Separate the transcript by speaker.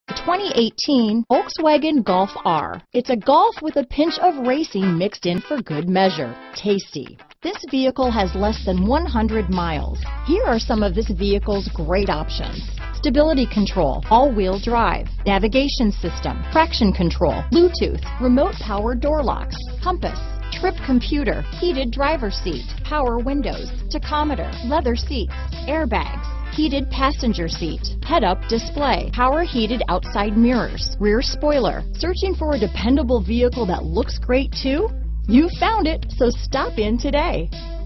Speaker 1: 2018 Volkswagen Golf R. It's a Golf with a pinch of racing mixed in for good measure. Tasty. This vehicle has less than 100 miles. Here are some of this vehicle's great options: stability control, all-wheel drive, navigation system, traction control, Bluetooth, remote power door locks, compass, trip computer, heated driver's seat, power windows, tachometer, leather seats, airbags, heated passenger seat, head-up display, power heated outside mirrors, rear spoiler. Searching for a dependable vehicle that looks great too? You found it, so stop in today.